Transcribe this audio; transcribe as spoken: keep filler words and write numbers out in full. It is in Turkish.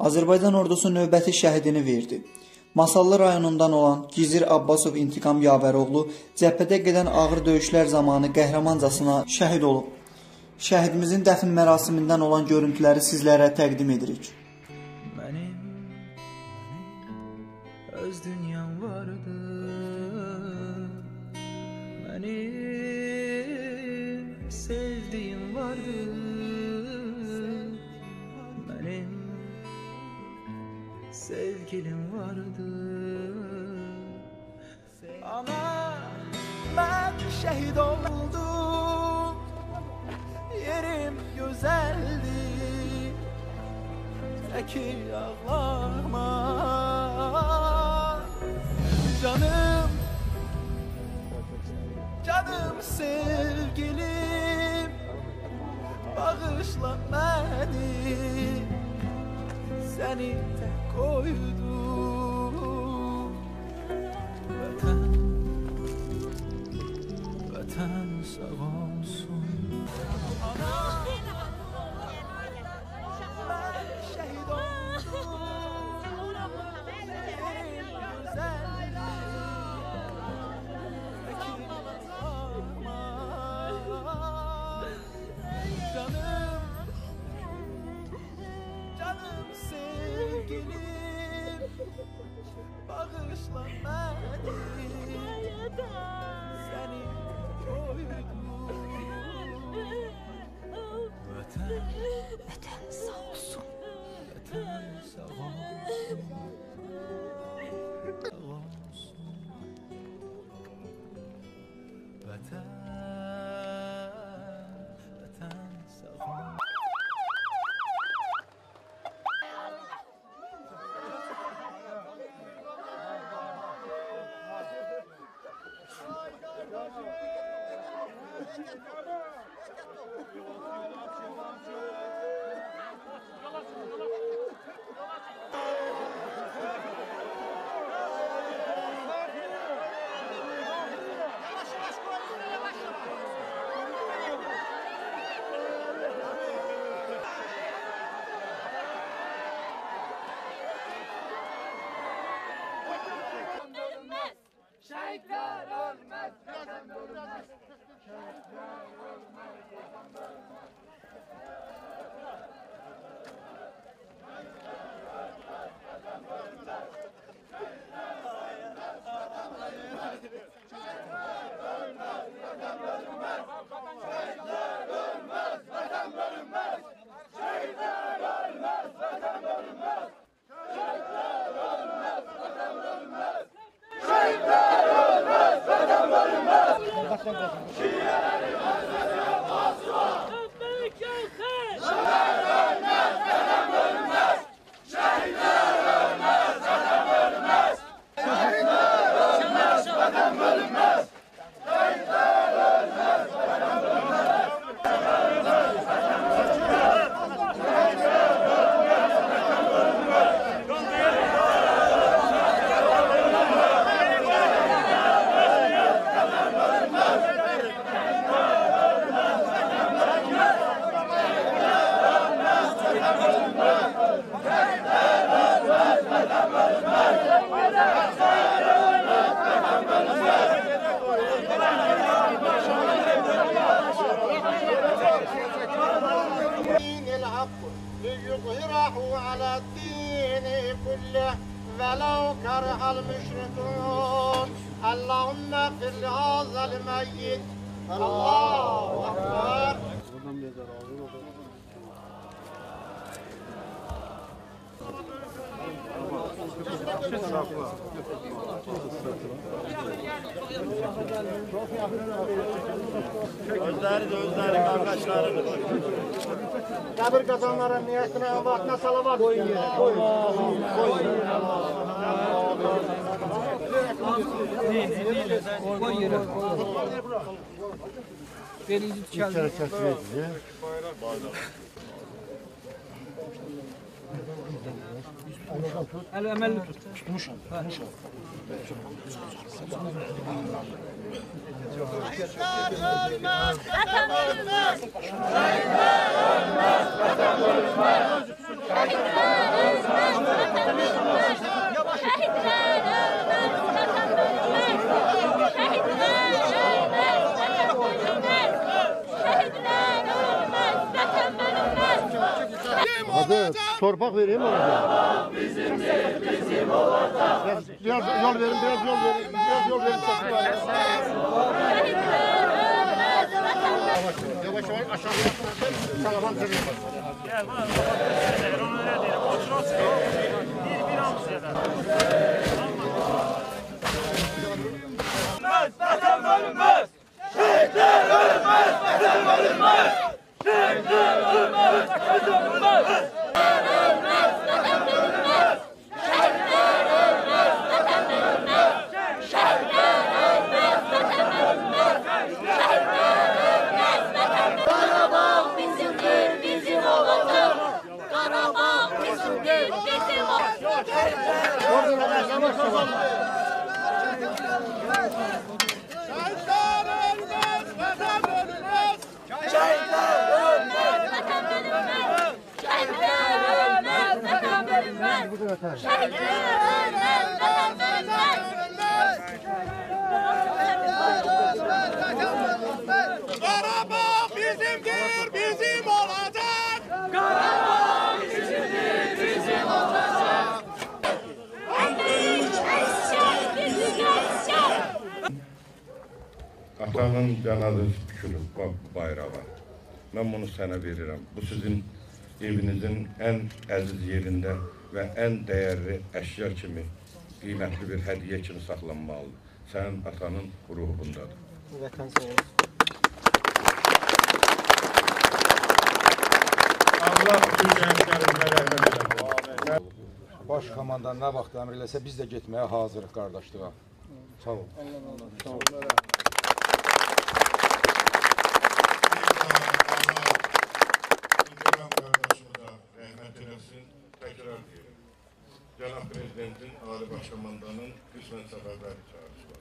Azərbaycan ordusu növbəti şəhidini verdi. Masallı rayonundan olan Gizir Abbasov İntiqam Yavəroğlu cəbhədə gedən ağır döyüşlər zamanı qəhrəmancasına şəhid olub. Şəhidimizin dəfn mərasimindən olan görüntüləri sizlərə təqdim edirik. Mənim, mənim öz dünyam vardı, mənim sevdiyim vardı, mənim sevgilim vardı. Ama ben şehit oldum, yerim güzeldi, çekil ağlama canım, canım sevgilim, bağışla beni, seni tek koydum. Vatan, vatan sağ olsun. Ben şehit oldum, yerim güzeldi, çekil ağlama canım, canım sevgilim, bağışla beni, seni koydum. Vatan, vatan sağ olsun. vatan sağ olsun. Sağ olsun. Vatan, vatan sağ olsun. Şehitler ölmez, vatan bölünmez. Şehitler ölmez, vatan bölünmez. ليظهره على الدين كله ولو كره المشركون. اللهم اغفر لهذا الميت. الله أكبر. Özleri de özleri kardeşlerini. Kabir kazanların niyetine Allah'ına salavat. Koyun yere. Koyun. Koyun. Koy yere. Belinizi tükeldi. El emelli tut. Tutmuşum. Şehitler ölmez, vatan ölmez. Şehitler ölmez, vatan ölmez. Şehitler ölmez. Hadi torpak vereyim ona. Karabağ bizim değil, bizim olacak. Biraz, biraz yol verin, biraz yol verin, biraz yol verin. Yavaş yavaş aşağıya atın. Sağlam kırılır. Gel bana. Onu öyle değil. Otur otur. Bir bir almış ya da. Vatan bölünmez! Şehitler ölmez! Vatan bölünmez! Şehitler ölmez! Vatan bölünmez! Karabağ bizimdir, bizim olacak. Karabağ bizimdir, bizim olacak. Yavaş yavaş yavaş. Şehitler ölmez! Vatan bölünmez! Şehitler ölmez, vatan bölünmez. Şehitler ölmez, vatan bölünmez. Şehitler ölmez, vatan bölünmez. Karabağ bizimdir, bizim olacak! Karabağ bizimdir, bizim olacak! En büyük eşya, bizim eşya. Atanın cənazəsi tikilib bayrağa. Mən bunu sənə verirəm. Bu sizin evinizin ən əziz yerində və ən dəyərli əşya kimi, qiymətli bir hədiyyə kimi saxlanmalıdır. Sənin atanın ruhu bundadır. Vətən sağ olsun. Allah bütün gənclərimizə rəhmət eləsin. Baş komandan nə vaxt əmr eləsə biz də getməyə hazırıq qardaşlığa. Sağ ol. Allah İntiqam qardaşımı da rəhmət eləsin. Təkrar deyirəm. Cənab Prezidentin Ali Baş Komandanın qismən səfərbərlik çağırışı.